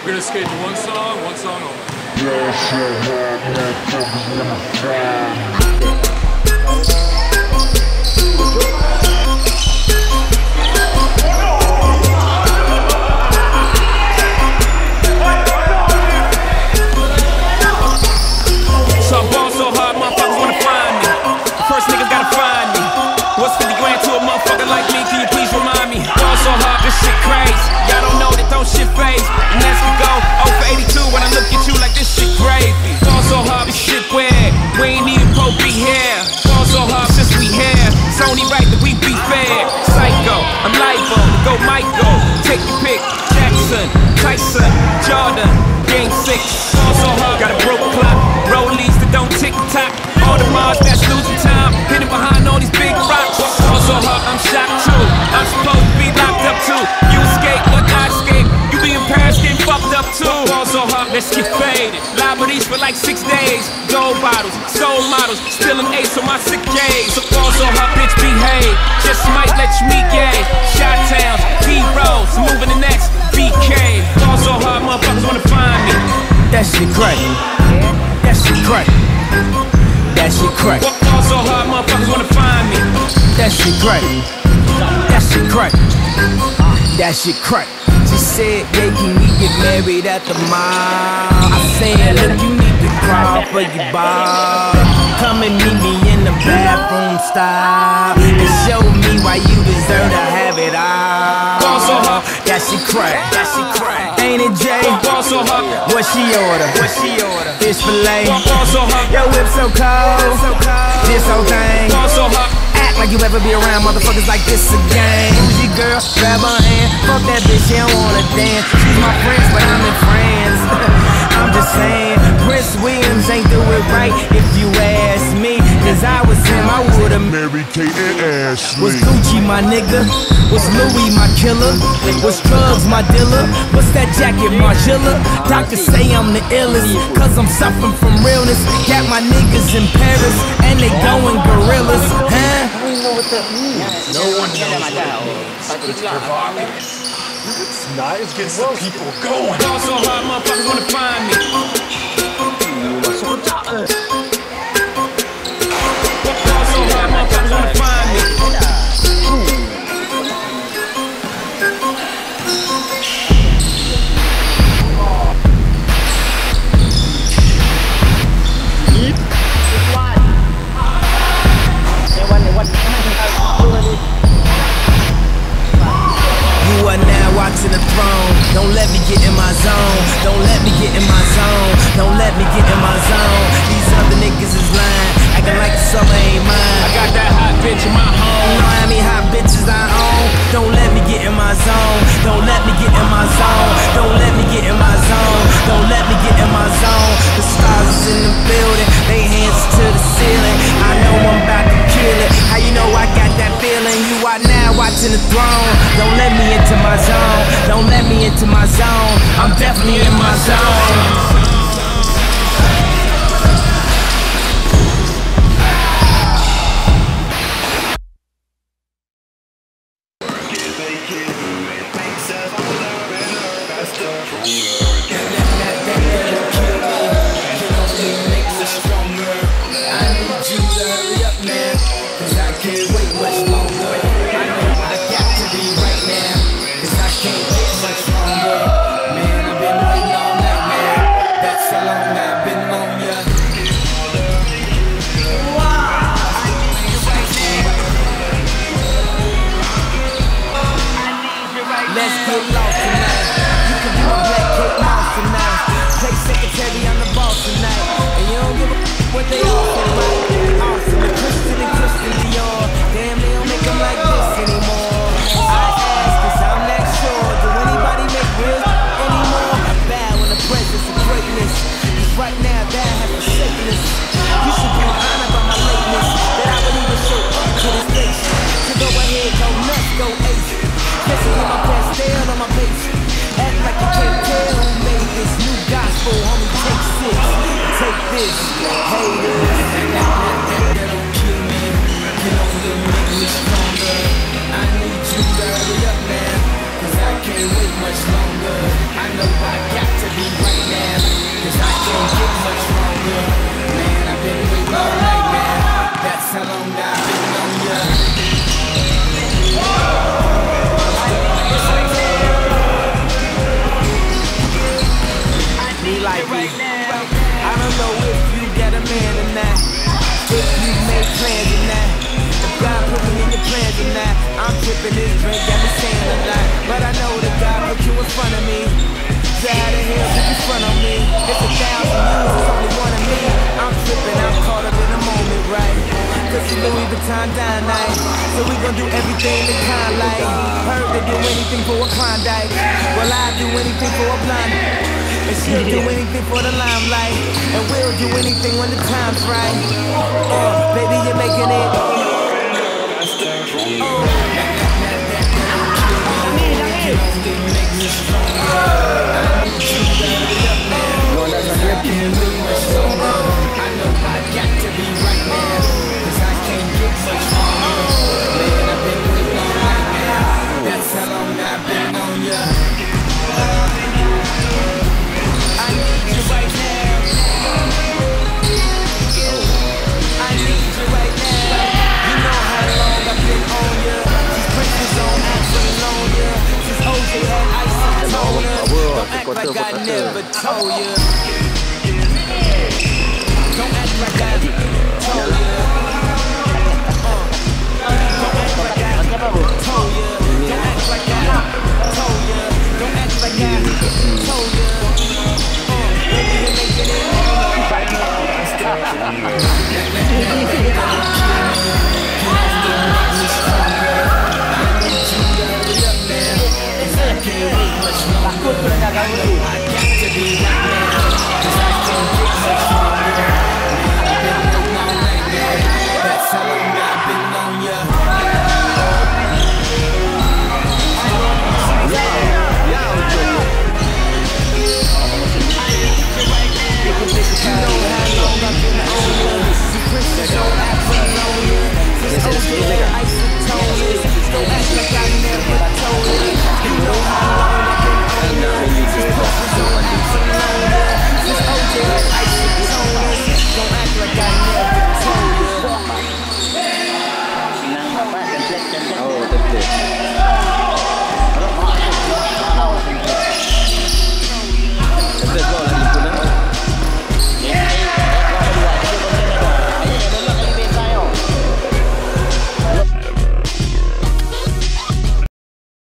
We're gonna skate to one song only. So I ball so hard, motherfuckers wanna find me. The first niggas gotta find me. What's 50 grand to a motherfucker like me? Can you please remind me? Ball so hard, this shit crazy. Y'all don't know that don't shit phase. And as we go, 0 for 82 when I look at you like this shit gravy. Ball so hard, this shit weird. We ain't even Pope be here. Ball so hard since we here. It's only right that we be fair. Psycho, I'm libo to go Michael. Take your pick. Jackson, Tyson, Jordan, Game 6. Ball so hard, got a broke clock. Rollies that don't tick tock. All the Mars that's losing time. Hidden behind all these big rocks. Ball so hard, I'm shocked too. I'm supposed to be locked up too. You escape, but I escape. You be in Paris getting fucked up too. Ball so hard, let's get faded. Liberties for like 6 days. Gold bottles, soul models, still an ace on my sick days. So ball so hard, bitch, behave. Just might let you meet gay. Shot towns, B-rolls, moving the next BK. Ball so hard, motherfuckers wanna find me. That shit crack. That shit crack. That shit crack. Ball so hard, motherfuckers wanna find me. That shit crack. That shit crack. That shit crack. She said, yeah, can we get married at the mall? I said, look, you need to crawl for your ball. Come and meet me in the bathroom style and show me why you deserve to have it all. Ball so hard, that shit crack. That shit crack. Ain't it Jay? Ball so hard. What she order? What she order? Fish fillet. Ball so hard. Your whip so cold. This whole thing. Ball so hard. Act like you ever be around motherfuckers like this again. Who's your girl? Grab her hand. Fuck that bitch, she don't wanna dance. She's my friend, but I'm in France. I'm just saying, Prince Williams ain't do it right if you ask me. Cause I was him, I would've Mary Kate and Ashley. Was Gucci my nigga? Was Louis my killer? Was drugs my dealer? What's that jacket, Margilla? Doctors say I'm the illest, cause I'm suffering from realness. Got my niggas in Paris, and they going gorillas, huh? I don't even know what that means. No one knows. It's provocative. It's not. It gets the people going. Ball so hard, motherfuckers wanna find me. Ball so hard, motherfuckers wanna find me. You are now watching the throne. Don't let me get in my zone. Don't let me get in my zone. Don't let me get in my zone. These other niggas is lying, acting like the summer ain't mine. I got that hot bitch in my home. You know how many hot bitches I own? Don't let me get in my zone. Don't let me get in my zone. Don't let me get in my zone. Don't let me get in my zone. The stars is in the building, they hands to the ceiling. I know I'm about to kill it. How you know I got that feeling? You are now watching the throne. Don't let me into my zone. Don't let me into my zone. I'm definitely in my zone. Let's get lost tonight. You can be my black cake mama. be right now, 'cause I can't get much longer. Man, I've been waiting all night now. That's how long I've been on ya. Me like right now. I don't know if you got a man or not, if you made plans or not, if God put me in your plans or not. I'm tripping this drink, got me saying a lot, but I know that God put you in front of me. So how the hell did you front on me? It's 1,000 years, it's only one of me. I'm tripping, I'm caught up in the moment, right? Cause it's Louis Vuitton dine night, so we gon' do everything the kind like. Heard they do anything for a Klondike, well I do anything for a blind. And she'll do anything for the limelight, and we'll do anything when the time's right. Baby, you're making it. I know I got to be right now, 'cause I can't get much longer. Man, I've been waiting all night now. That's how long I've been on ya. I need you right now. I need you right now. You know how long I've been on ya. Since Prince was on Apollonia, since OJ had ice and toner. Don't act like I never told ya. Don't act like I told ya. Don't act like I told ya. Don't act like I told ya. Don't act like I told ya. Baby, you're making it. Takut pernah kau That's how